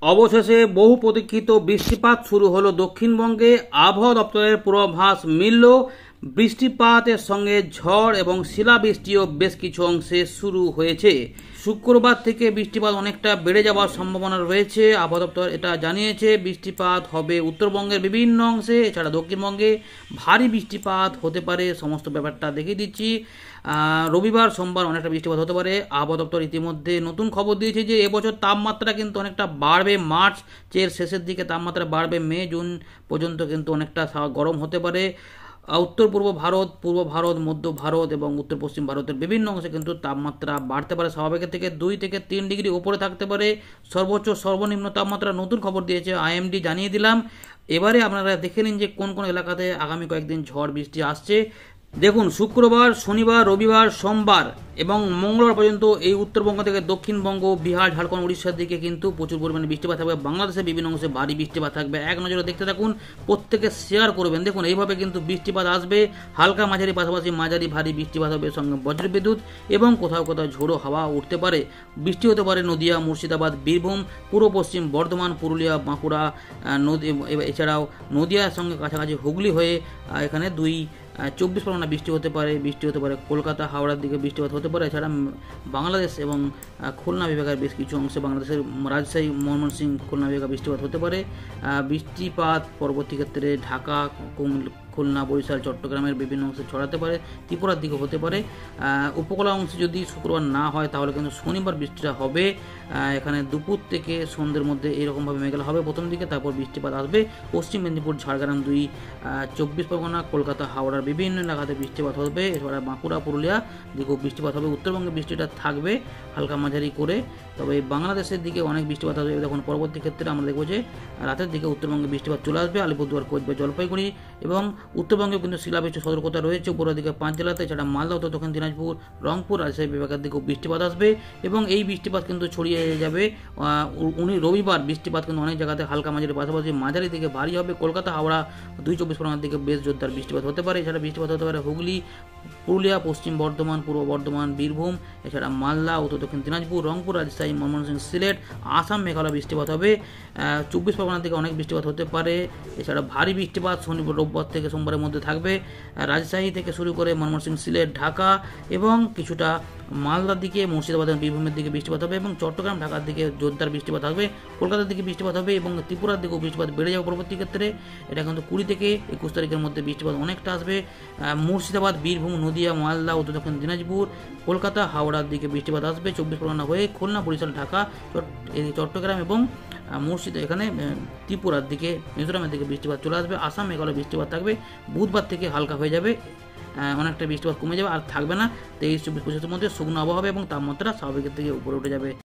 অবশেষে বহু প্রতীক্ষিত বৃষ্টিপাত শুরু হলো দক্ষিণবঙ্গে। আবহাওয়া দপ্তরের পূর্বাভাস মিলল। বৃষ্টিপাতের সঙ্গে ঝড় এবং শিলাবৃষ্টিও বেশ কিছু অংশে শুরু হয়েছে। শুক্রবার থেকে বৃষ্টিপাত অনেকটা বেড়ে যাওয়ার সম্ভাবনা রয়েছে। আবহাওয়া দপ্তর এটা জানিয়েছে। বৃষ্টিপাত হবে উত্তরবঙ্গের বিভিন্ন অংশে, এছাড়া দক্ষিণবঙ্গে ভারী বৃষ্টিপাত হতে পারে। সমস্ত ব্যাপারটা দেখিয়ে দিচ্ছি। রবিবার সোমবার অনেকটা বৃষ্টিপাত হতে পারে। আবহাওয়া দপ্তর ইতিমধ্যে নতুন খবর দিয়েছে যে এবছর তাপমাত্রা কিন্তু অনেকটা বাড়বে। মার্চের শেষের দিকে তাপমাত্রা বাড়বে, মে জুন পর্যন্ত কিন্তু অনেকটা গরম হতে পারে। উত্তর পূর্ব ভারত, পূর্ব ভারত, মধ্য ভারত এবং উত্তর পশ্চিম ভারতের বিভিন্ন অংশে কিন্তু তাপমাত্রা বাড়তে পারে। স্বাভাবিকের থেকে 2 থেকে 3 ডিগ্রি উপরে থাকতে পারে। সর্বোচ্চ সর্বনিম্ন তাপমাত্রা নতুন খবর দিয়েছে আইএমডি, জানিয়ে দিলাম। এবারে আপনারা দেখে নিন যে কোন কোন এলাকাতে আগামী কয়েকদিন ঝড় বৃষ্টি আসছে। দেখুন, শুক্রবার, শনিবার, রবিবার, সোমবার এবং মঙ্গলবার পর্যন্ত এই উত্তরবঙ্গ থেকে দক্ষিণবঙ্গ, বিহার, ঝাড়খণ্ড, উড়িষ্যার দিকে কিন্তু প্রচুর পরিমাণে বৃষ্টিপাত থাকবে। বাংলাদেশের বিভিন্ন অংশে ভারী বৃষ্টিপাত থাকবে। এক নজরে দেখতে থাকুন, প্রত্যেকে শেয়ার করবেন। দেখুন, এইভাবে কিন্তু বৃষ্টিপাত আসবে। হালকা মাঝারি, পাশাপাশি মাঝারি ভারী বৃষ্টিপাত হবে, সঙ্গে বজ্রবিদ্যুৎ এবং কোথাও কোথাও ঝোড়ো হাওয়া উঠতে পারে। বৃষ্টি হতে পারে নদিয়া, মুর্শিদাবাদ, বীরভূম, পূর্ব পশ্চিম বর্ধমান, পুরুলিয়া, বাঁকুড়া, এছাড়াও নদিয়ার সঙ্গে কাছাকাছি হুগলি হয়ে এখানে 24 পরগনা বৃষ্টি হতে পারে। বৃষ্টি হতে পারে কলকাতা, হাওড়ার দিকে বৃষ্টিপাত হতে পারে। এছাড়া বাংলাদেশ এবং খুলনা বিভাগের বেশ কিছু অংশে, বাংলাদেশের রাজশাহী, ময়মনসিংহ, খুলনা বিভাগে বৃষ্টিপাত হতে পারে। বৃষ্টিপাত পরবর্তী ক্ষেত্রে ঢাকা, খুলনা, বরিশাল, চট্টগ্রামের বিভিন্ন অংশে ছড়াতে পারে। ত্রিপুরার দিকে হতে পারে। উপকূল অংশে যদি শুক্রবার না হয় তাহলে কিন্তু শনিবার বৃষ্টিটা হবে। এখানে দুপুর থেকে সন্ধ্যের মধ্যে এরকমভাবে মেঘলা হবে প্রথম দিকে, তারপর বৃষ্টিপাত আসবে। পশ্চিম মেদিনীপুর, ঝাড়গ্রাম, 24 পরগনা, কলকাতা, হাওড়ার বিভিন্ন এলাকাতে বৃষ্টিপাত হবে। এছাড়া বাঁকুড়া, পুরুলিয়া দিকেও বৃষ্টিপাত হবে। উত্তরবঙ্গে বৃষ্টিটা থাকবে হালকা মাঝারি করে। তবে বাংলাদেশের দিকে অনেক বৃষ্টিপাত আসবে। দেখুন, পরবর্তী ক্ষেত্রে আমরা দেখব যে রাতের দিকে উত্তরবঙ্গে বৃষ্টিপাত চলে আসবে। আলিপুরদুয়ার, কোচবিহার, জলপাইগুড়ি এবং উত্তরবঙ্গেও কিন্তু শিলাবৃষ্টির সতর্কতা রয়েছে উপরের দিকে 5 জেলাতে। এছাড়া মালদা, উত্তর দক্ষিণ দিনাজপুর, রংপুর, রাজশাহী বিভাগের দিকেও বৃষ্টিপাত আসবে এবং এই বৃষ্টিপাত কিন্তু ছড়িয়ে যাবে। রবিবার বৃষ্টিপাত কিন্তু অনেক জায়গাতে হালকা মাঝারি, পাশাপাশি মাঝারি থেকে ভারী হবে। কলকাতা, হাওড়া, 24 পরগনার দিকে বেশ জোরদার বৃষ্টিপাত হতে পারে। এছাড়া বৃষ্টিপাত হতে পারে হুগলি, পুরুলিয়া, পশ্চিম বর্ধমান, পূর্ব বর্ধমান, বীরভূম, এছাড়া মালদা, উত্তর দক্ষিণ দিনাজপুর, রংপুর, রাজশাহী, ময়মনসিংহ, সিলেট, আসাম, মেঘালয় বৃষ্টিপাত হবে। 24 পরগনার দিকে অনেক বৃষ্টিপাত হতে পারে। এছাড়া ভারী বৃষ্টিপাত শনিবার, রোববার থেকে সোমবারের মধ্যে থাকবে। রাজশাহী থেকে শুরু করে ময়মনসিংহ, সিলেট, ঢাকা এবং কিছুটা মালদার দিকে, মুর্শিদাবাদ এবং বীরভূমের দিকে বৃষ্টিপাত হবে এবং চট্টগ্রাম, ঢাকার দিকে জোরদার বৃষ্টিপাত থাকবে। কলকাতার দিকে বৃষ্টিপাত হবে এবং ত্রিপুরার দিকেও বৃষ্টিপাত বেড়ে যাবে পরবর্তী ক্ষেত্রে। এটা কিন্তু 20 থেকে 21 তারিখের মধ্যে বৃষ্টিপাত অনেকটা আসবে। মুর্শিদাবাদ, বীরভূম, নদিয়া, মালদা, উত্তর দক্ষিণ দিনাজপুর, কলকাতা, হাওড়ার দিকে বৃষ্টিপাত আসবে। 24 পরগনা হয়ে খুলনা, বরিশাল, ঢাকা, চট্টগ্রাম এবং এখানে ত্রিপুরার দিকে, মিজোরামের দিকে বৃষ্টিপাত চলে আসবে। আসাম, মেঘালয় বৃষ্টিপাত থাকবে। বুধবার থেকে হালকা হয়ে যাবে, অনেকটা বৃষ্টিপাত কমে যাবে, আর থাকবে না। 23, 24, 25 মধ্যে শুকনো আবহাওয়া হবে এবং তাপমাত্রা স্বাভাবিকের থেকে উপরে উঠে যাবে।